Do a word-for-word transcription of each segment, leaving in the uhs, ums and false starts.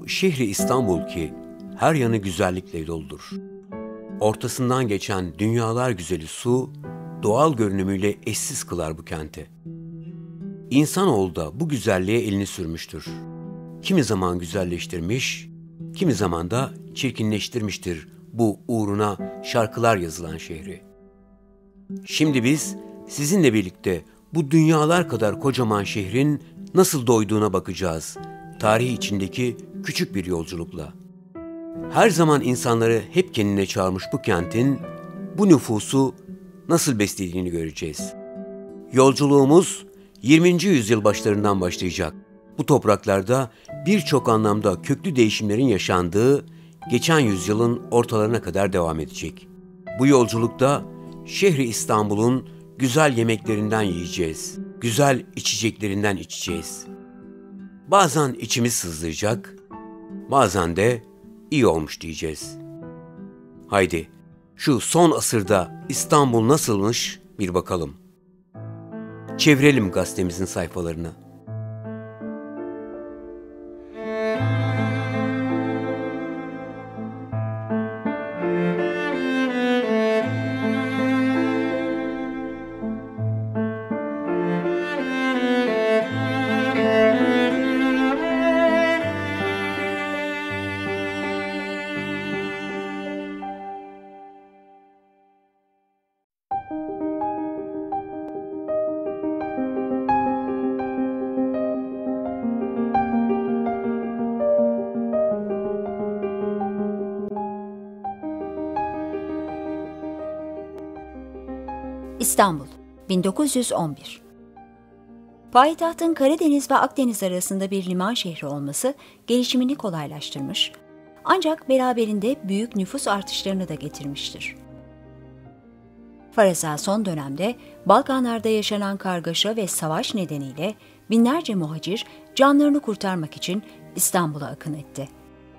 şehri İstanbul ki her yanı güzellikle doludur. Ortasından geçen dünyalar güzeli su, doğal görünümüyle eşsiz kılar bu kenti. İnsanoğlu da bu güzelliğe elini sürmüştür. Kimi zaman güzelleştirmiş, kimi zaman da çirkinleştirmiştir bu uğruna şarkılar yazılan şehri. Şimdi biz sizinle birlikte bu dünyalar kadar kocaman şehrin nasıl doyduğuna bakacağız, tarih içindeki küçük bir yolculukla. Her zaman insanları hep kendine çağırmış bu kentin, bu nüfusu nasıl beslediğini göreceğiz. Yolculuğumuz yirminci yüzyıl başlarından başlayacak. Bu topraklarda birçok anlamda köklü değişimlerin yaşandığı geçen yüzyılın ortalarına kadar devam edecek. Bu yolculukta şehri İstanbul'un güzel yemeklerinden yiyeceğiz, güzel içeceklerinden içeceğiz. Bazen içimiz sızlayacak, bazen de iyi olmuş diyeceğiz. Haydi şu son asırda İstanbul nasılmış bir bakalım. Çevirelim gazetemizin sayfalarını. İstanbul, bin dokuz yüz on bir. Payitahtın Karadeniz ve Akdeniz arasında bir liman şehri olması gelişimini kolaylaştırmış, ancak beraberinde büyük nüfus artışlarını da getirmiştir. Faraza son dönemde Balkanlarda yaşanan kargaşa ve savaş nedeniyle binlerce muhacir canlarını kurtarmak için İstanbul'a akın etti.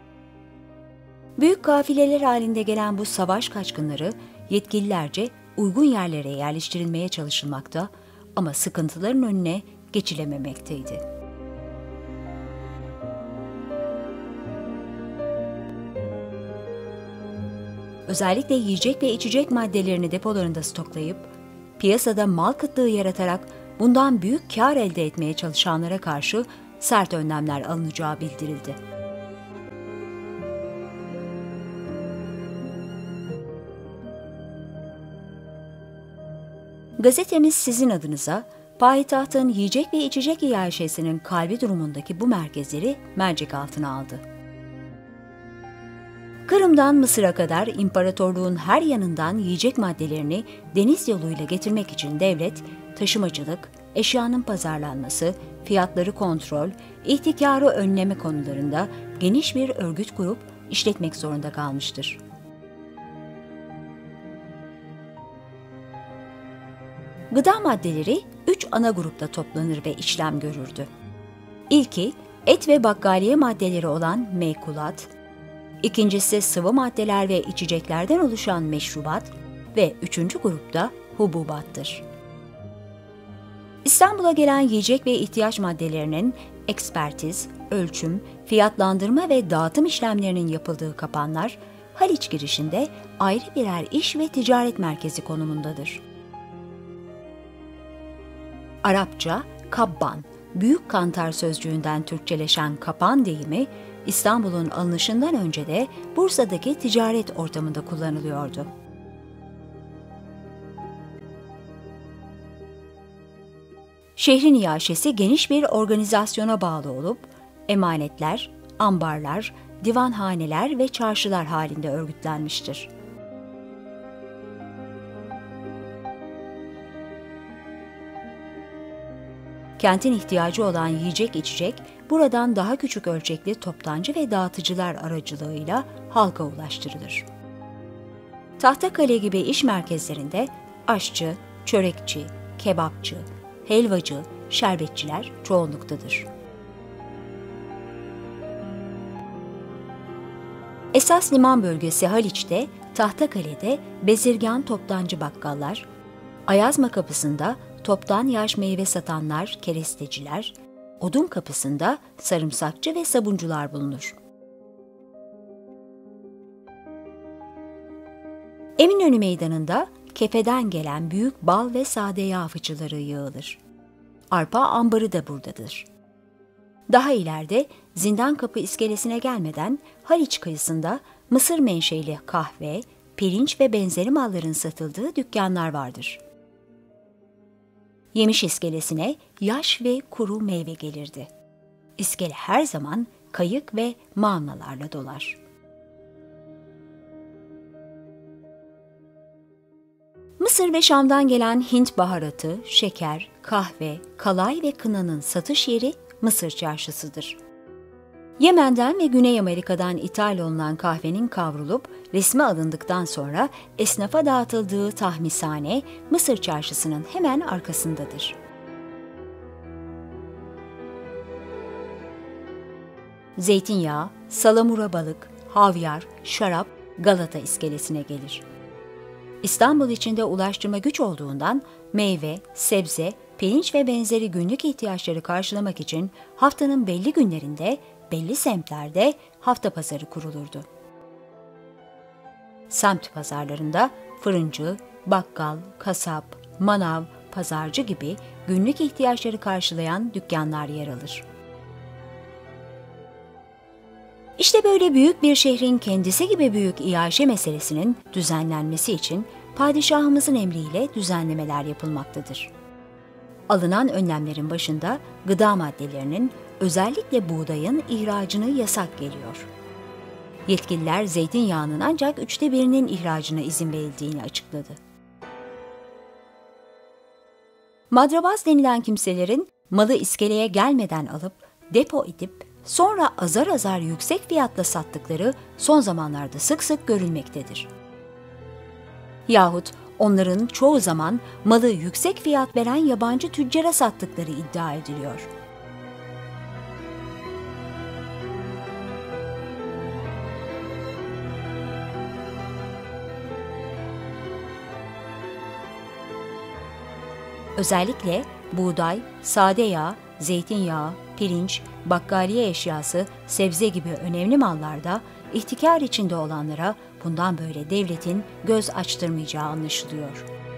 Büyük kafileler halinde gelen bu savaş kaçkınları yetkililerce uygun yerlere yerleştirilmeye çalışılmakta ama sıkıntıların önüne geçilememekteydi. Özellikle yiyecek ve içecek maddelerini depolarında stoklayıp, piyasada mal kıtlığı yaratarak bundan büyük kar elde etmeye çalışanlara karşı sert önlemler alınacağı bildirildi. Gazetemiz sizin adınıza, payitahtın yiyecek ve içecek iaşesinin kalbi durumundaki bu merkezleri mercek altına aldı. Kırım'dan Mısır'a kadar imparatorluğun her yanından yiyecek maddelerini deniz yoluyla getirmek için devlet, taşımacılık, eşyanın pazarlanması, fiyatları kontrol, ihtikarı önleme konularında geniş bir örgüt kurup işletmek zorunda kalmıştır. Gıda maddeleri üç ana grupta toplanır ve işlem görürdü. İlki, et ve bakkaliye maddeleri olan mekulat, ikincisi sıvı maddeler ve içeceklerden oluşan meşrubat ve üçüncü grupta hububattır. İstanbul'a gelen yiyecek ve ihtiyaç maddelerinin ekspertiz, ölçüm, fiyatlandırma ve dağıtım işlemlerinin yapıldığı kapanlar, Haliç girişinde ayrı birer iş ve ticaret merkezi konumundadır. Arapça kabban, büyük kantar sözcüğünden Türkçeleşen kapan deyimi, İstanbul'un alınışından önce de Bursa'daki ticaret ortamında kullanılıyordu. Şehrin iaşesi geniş bir organizasyona bağlı olup, emanetler, ambarlar, divanhaneler ve çarşılar halinde örgütlenmiştir. Kentin ihtiyacı olan yiyecek içecek, buradan daha küçük ölçekli toptancı ve dağıtıcılar aracılığıyla halka ulaştırılır. Tahtakale gibi iş merkezlerinde aşçı, çörekçi, kebapçı, helvacı, şerbetçiler çoğunluktadır. Esas liman bölgesi Haliç'te, Tahtakale'de bezirgan toptancı bakkallar, Ayazma Kapısı'nda toptan yaş meyve satanlar, keresteciler, Odun Kapısı'nda sarımsakçı ve sabuncular bulunur. Eminönü Meydanı'nda Kefe'den gelen büyük bal ve sade yağ fıçıları yığılır. Arpa ambarı da buradadır. Daha ileride Zindankapı iskelesine gelmeden Haliç kıyısında Mısır menşeli kahve, pirinç ve benzeri malların satıldığı dükkanlar vardır. Yemiş iskelesine yaş ve kuru meyve gelirdi. İskele her zaman kayık ve mağnalarla dolar. Mısır ve Şam'dan gelen Hint baharatı, şeker, kahve, kalay ve kınanın satış yeri Mısır çarşısıdır. Yemen'den ve Güney Amerika'dan ithal olunan kahvenin kavrulup resme alındıktan sonra esnafa dağıtıldığı tahmishane Mısır çarşısının hemen arkasındadır. Zeytinyağı, salamura balık, havyar, şarap Galata iskelesine gelir. İstanbul içinde ulaştırma güç olduğundan meyve, sebze, pirinç ve benzeri günlük ihtiyaçları karşılamak için haftanın belli günlerinde, belli semtlerde hafta pazarı kurulurdu. Semt pazarlarında fırıncı, bakkal, kasap, manav, pazarcı gibi günlük ihtiyaçları karşılayan dükkanlar yer alır. İşte böyle büyük bir şehrin kendisi gibi büyük iaşe meselesinin düzenlenmesi için padişahımızın emriyle düzenlemeler yapılmaktadır. Alınan önlemlerin başında gıda maddelerinin, özellikle buğdayın ihracını yasak geliyor. Yetkililer zeytinyağının ancak üçte birinin ihracına izin verildiğini açıkladı. Madrabaz denilen kimselerin malı iskeleye gelmeden alıp depo edip sonra azar azar yüksek fiyatla sattıkları son zamanlarda sık sık görülmektedir. Yahut onların çoğu zaman malı yüksek fiyat veren yabancı tüccara sattıkları iddia ediliyor. Özellikle buğday, sade yağ, zeytinyağı, pirinç, bakkaliye eşyası, sebze gibi önemli mallarda ihtikar içinde olanlara bundan böyle devletin göz açtırmayacağı anlaşılıyor.